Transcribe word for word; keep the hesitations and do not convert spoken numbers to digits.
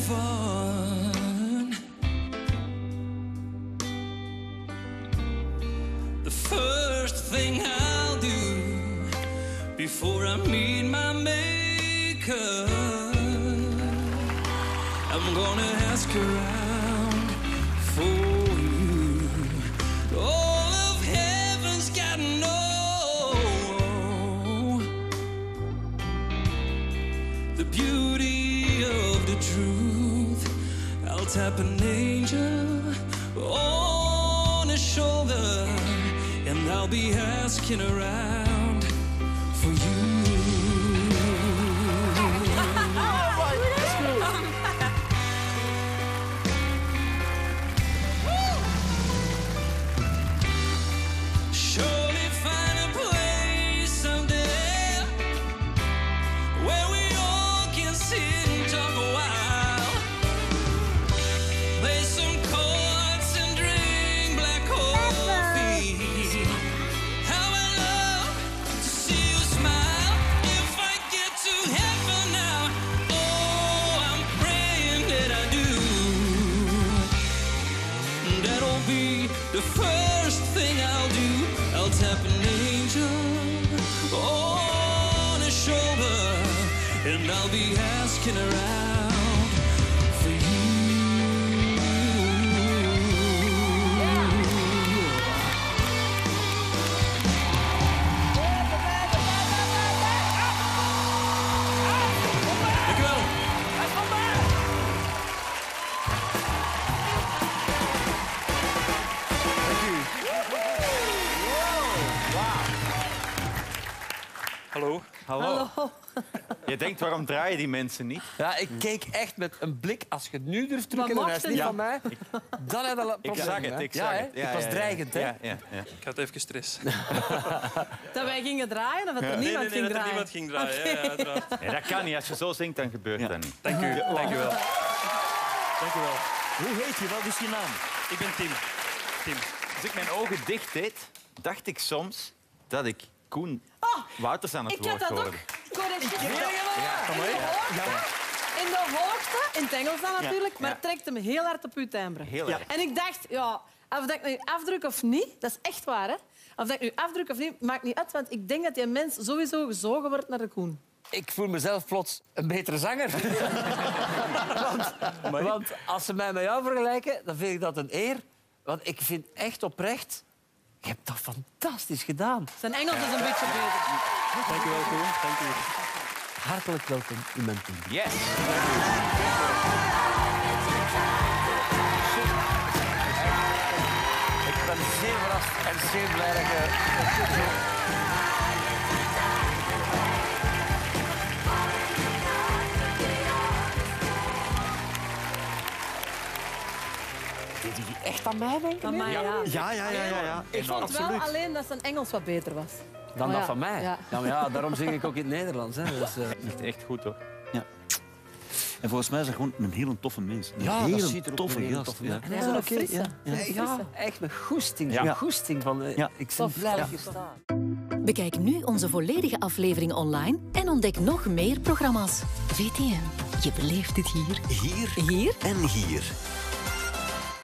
fun. The first thing I'll do before I meet my maker, I'm gonna ask around for you. All of heaven's got know the beauty of the truth. I'll tap an angel on his shoulder, and I'll be asking around for you. Surely find a place someday where we all can sit and talk a while, play some chords and drink black coffee. How I love to see you smile. If I get to heaven now, oh, I'm praying that I do. That'll be the first thing I'll do. I'll tap an angel on his shoulder, and I'll be asking around for you. Dank u wel. Hallo. Hallo. Je denkt, waarom draaien die mensen niet? Ja, ik keek echt met een blik. Als je het nu durft Maar drukken, dan is mocht het niet het van mij. Dan heb je al een Ik probleem. zag het, hè. ik ja, zag hè? het. Ja, het was ja, ja. dreigend, hè? Ja, ja, ja. Ik had even stress. Dat wij gingen draaien of dat er Nee, niemand nee, nee, ging dat er draaien? niemand ging draaien. Ja, ja, uiteraard. Nee, dat kan niet. Als je zo zingt, dan gebeurt dat niet. Dank u, dank u wel. Dank u wel. Hoe heet je? Wat is je naam? Ik ben Tim. Tim. Als ik mijn ogen dicht deed, dacht ik soms dat ik Koen Oh, Wouters aan het ik had woord dat ook. hoorde. Correct. In Ja. de hoogte, in de hoogte, in het Engels dan natuurlijk, maar Ja. het trekt hem heel hard op uw timbre. Heel erg. En ik dacht, ja, of dat ik nu afdruk of niet, dat is echt waar, hè? Of dat ik nu afdruk of niet, maakt niet uit, want ik denk dat die mens sowieso gezogen wordt naar de Koen. Ik voel mezelf plots een betere zanger. want, want als ze mij met jou vergelijken, dan vind ik dat een eer. Want ik vind echt oprecht... Je hebt dat fantastisch gedaan. Zijn Engels is een beetje beter. Dank u wel, Koen. Dank u. Hartelijk welkom in mijn team. Yes. Ik ben zeer verrast en zeer blij dat je... Deed jullie echt aan mij denken? Van nu? mij, ja. Ja, ja, ja, ja. ja. Ik vond wel alleen dat zijn Engels wat beter was. Dan Oh, dat ja. van mij. Ja. Ja, maar ja, daarom zing ik ook in het Nederlands. Hè. Dus, uh... Echt, echt goed, hoor. Ja. En volgens mij is hij gewoon een hele toffe mens. Een Ja, dat hele ziet er ook toffe een hele gast. toffe- Ja. ja. En hij is een frisse. ja. Ja. Ja, echt met goesting. Ja. Ja. Goesting van, uh, Ja. Ik ben Tof. blij dat Ja. je staat. Bekijk nu onze volledige aflevering online en ontdek nog meer programma's. V T M, je beleeft het hier. Hier Hier en hier.